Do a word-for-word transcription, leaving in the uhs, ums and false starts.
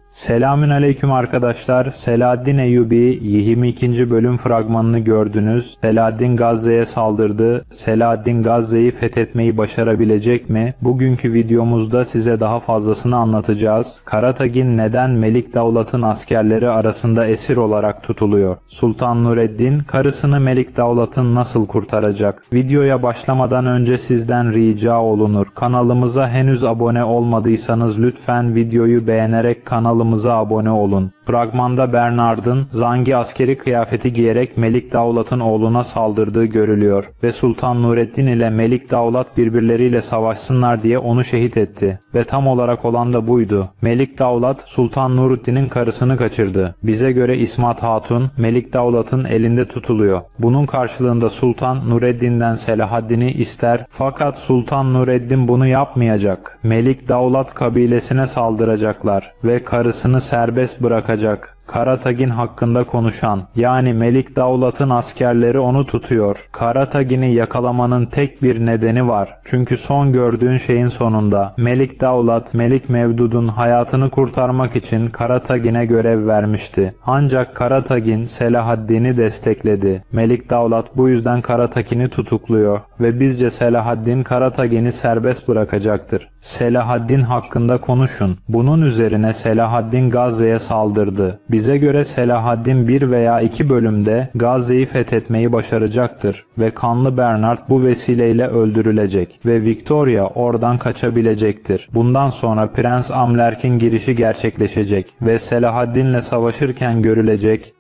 Selamünaleyküm arkadaşlar. Selahaddin Eyyubi yirmi ikinci bölüm fragmanını gördünüz. Selahaddin Gazze'ye saldırdı. Selahaddin Gazze'yi fethetmeyi başarabilecek mi? Bugünkü videomuzda size daha fazlasını anlatacağız. Karatagin neden Melik Davlat'ın askerleri arasında esir olarak tutuluyor? Sultan Nureddin karısını Melik Davlat'ın nasıl kurtaracak? Videoya başlamadan önce sizden rica olunur. Kanalımıza henüz abone olmadıysanız lütfen videoyu beğenerek kanalımıza Kanalımıza abone olun. Fragmanda Bernard'ın Zangi askeri kıyafeti giyerek Melik Davlat'ın oğluna saldırdığı görülüyor ve Sultan Nureddin ile Melik Davlat birbirleriyle savaşsınlar diye onu şehit etti. Ve tam olarak olan da buydu. Melik Davlat Sultan Nureddin'in karısını kaçırdı. Bize göre İsmat Hatun Melik Davlat'ın elinde tutuluyor. Bunun karşılığında Sultan Nureddin'den Selahaddin'i ister fakat Sultan Nureddin bunu yapmayacak. Melik Davlat kabilesine saldıracaklar ve karısını serbest bırakacak. Karatagin hakkında konuşan, yani Melik Davlat'ın askerleri onu tutuyor. Karatagin'i yakalamanın tek bir nedeni var. Çünkü son gördüğün şeyin sonunda Melik Davlat, Melik Mevdud'un hayatını kurtarmak için Karatagin'e görev vermişti. Ancak Karatagin Selahaddin'i destekledi. Melik Davlat bu yüzden Karatagin'i tutukluyor ve bizce Selahaddin Karatagin'i serbest bırakacaktır. Selahaddin hakkında konuşun. Bunun üzerine Selahaddin Gazze'ye saldırdı. Bize göre Selahaddin bir veya iki bölümde Gazze'yi fethetmeyi başaracaktır ve Kanlı Bernard bu vesileyle öldürülecek ve Victoria oradan kaçabilecektir. Bundan sonra Prens Amlerk'in girişi gerçekleşecek ve Selahaddin'le savaşırken görülecek